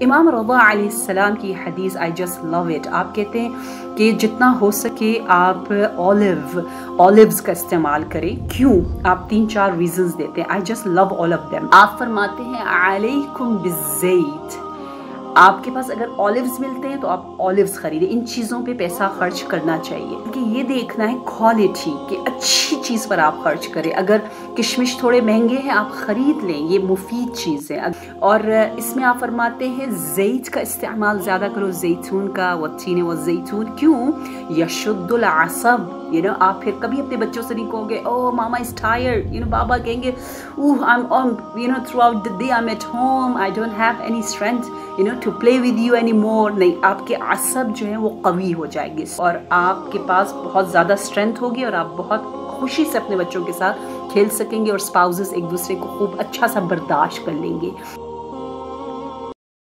इमाम रज़ा अलैहिस्सलाम की हदीस आई जस्ट लव इट। आप कहते हैं कि जितना हो सके आप ऑलिव्स का इस्तेमाल करें। क्यों? आप 3-4 रीजंस देते हैं। I just love all of them. आप फरमाते हैं अलैकुम बिज़्ज़ैत, आपके पास अगर ऑलिव्स मिलते हैं तो आप ऑलिव्स खरीदें। इन चीज़ों पे पैसा खर्च करना चाहिए क्योंकि ये देखना है क्वालिटी कि अच्छी चीज़ पर आप खर्च करें। अगर किशमिश थोड़े महंगे हैं आप ख़रीद लें, ये मुफीद चीज़ है। और इसमें आप फरमाते हैं ज़ैत का इस्तेमाल ज़्यादा करो, ज़ैतून का, वत्तीन व ज़ैतून। क्यों? यशुद्दुल असब। आप फिर कभी अपने बच्चों से नहीं कहोगे ओह मामा इज टायर्ड, बाबा कहेंगे I am on throughout the day I am at home, I don't have any strength to play with you any more. नहीं, आपके असब जो है वो कवी हो जाएंगे और आपके पास बहुत ज़्यादा स्ट्रेंथ होगी और आप बहुत खुशी से अपने बच्चों के साथ खेल सकेंगे और स्पाउसेस एक दूसरे को खूब अच्छा सा बर्दाश्त कर लेंगे।